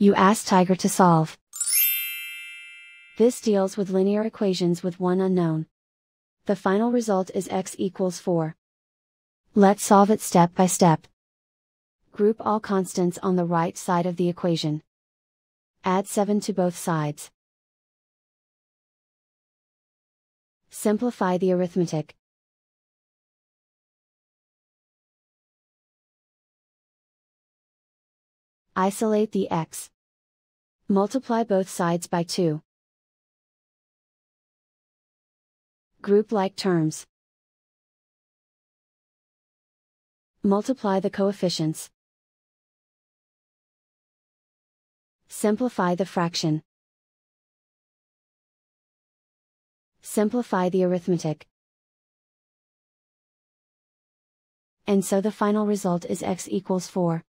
You ask Tiger to solve. This deals with linear equations with one unknown. The final result is x equals 4. Let's solve it step by step. Group all constants on the right side of the equation. Add 7 to both sides. Simplify the arithmetic. Isolate the x. Multiply both sides by 2. Group like terms. Multiply the coefficients. Simplify the fraction. Simplify the arithmetic. And so the final result is x equals 4.